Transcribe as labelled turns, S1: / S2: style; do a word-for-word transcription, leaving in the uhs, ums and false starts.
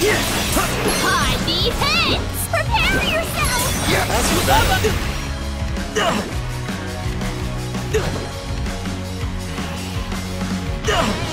S1: Time defense! Prepare yourself!
S2: Yeah, that's what that.